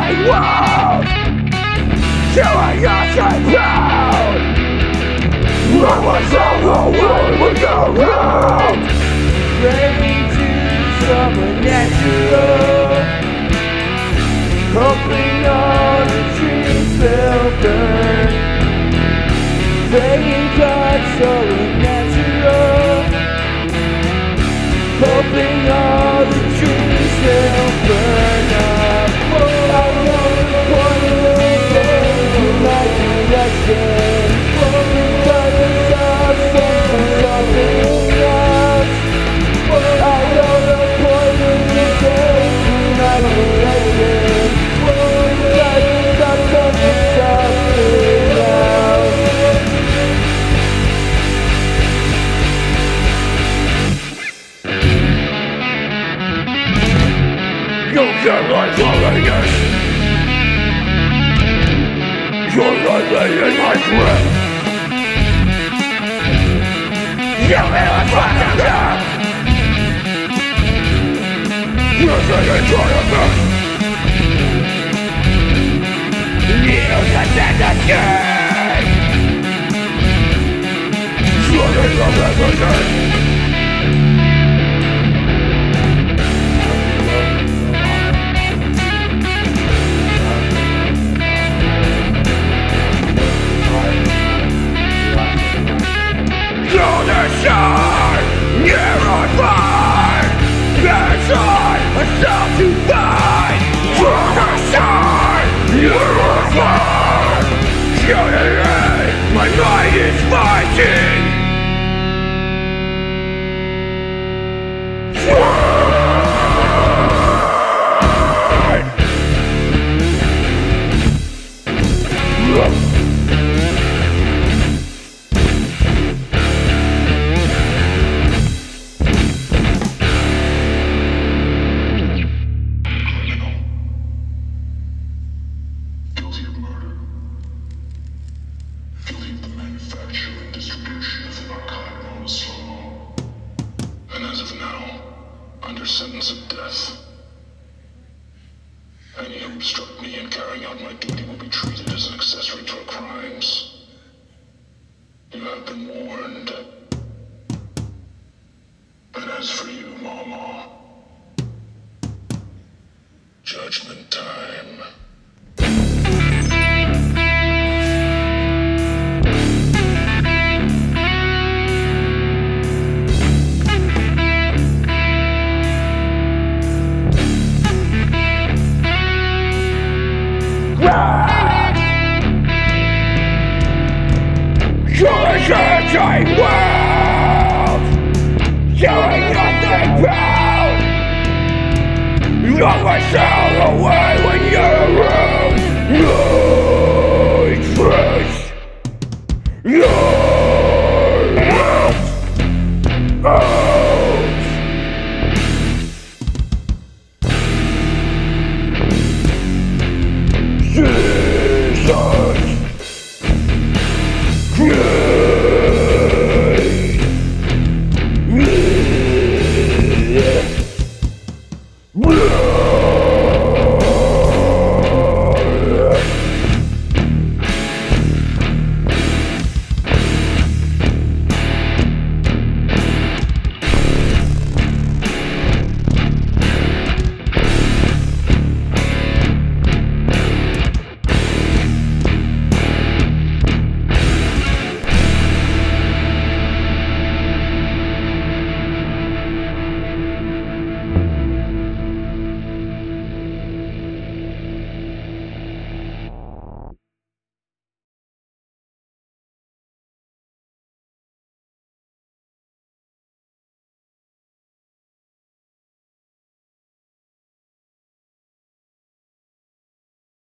searching world, killing us and proud. I was all the world would go round, praying to someone natural, hoping all the trees will burn, praying God so unnatural, hoping all the trees will burn up. I know the point of the day to my direction, because it's all something else. I know the point of the day to my direction, because it's all something else. You can't lie following us. You're living in my grip. You will find a gap. You're taking triumph. You can take the game. You're in the everything. Shine, you're on fire. Inside, a self to find. You're the shine, you're on fire. Shouting, my mind is fighting. Under sentence of death. Any who obstruct me in carrying out my duty will be treated as an accessory to our crimes. You have been warned. And as for you, Mama, judgment time. You're a searching world, killing nothing proud. You always sail away